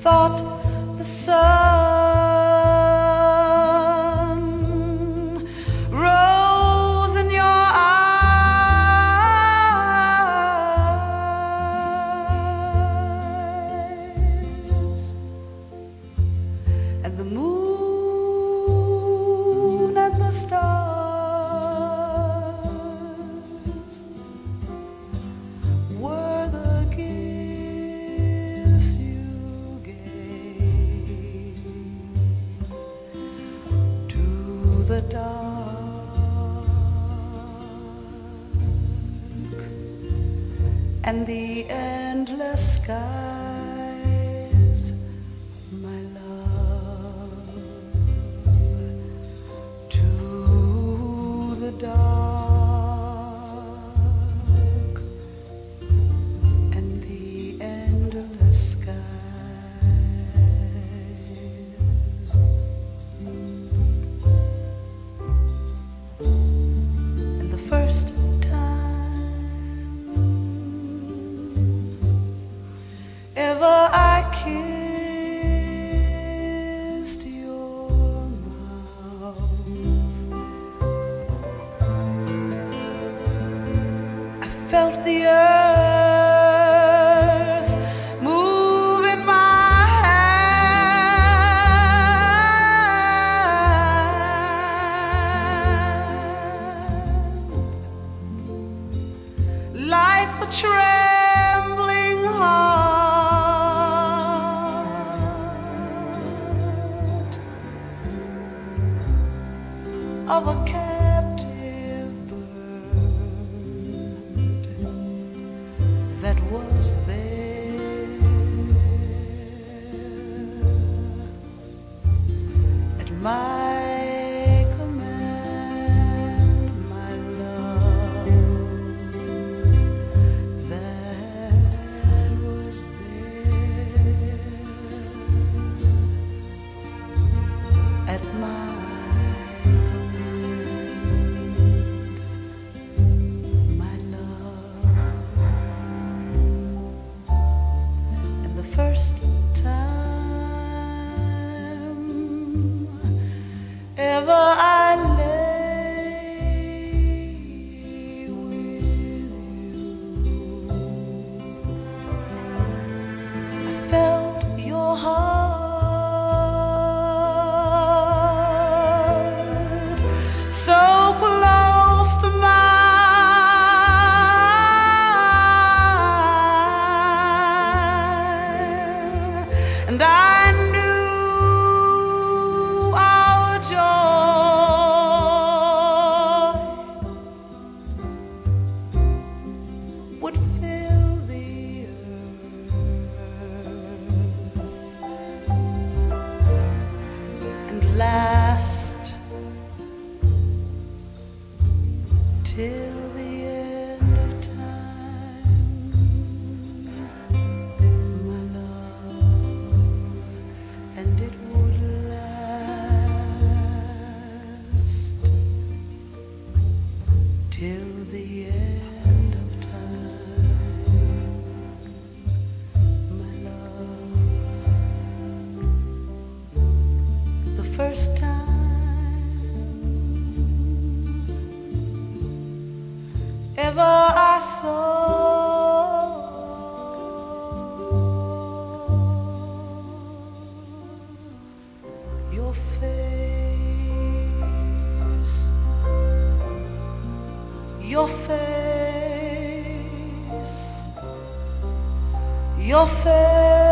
thought the sun rose in your eyes, and the moon and the stars were the gifts you gave to the dark and the endless skies, my love, to the dark and the endless skies. And the first time ever I kissed your mouth, I felt the earth move in my hand, like the trembling heart of a captive bird that was there at my command, my love, that was there at my command, my love. And the first time ever I lay with you, I felt your heart so close to mine, and I knew our joy would fill the earth and last till the end of time, my love, and it would last till the end of time, my love. The first time ever I saw your face, your face, your face.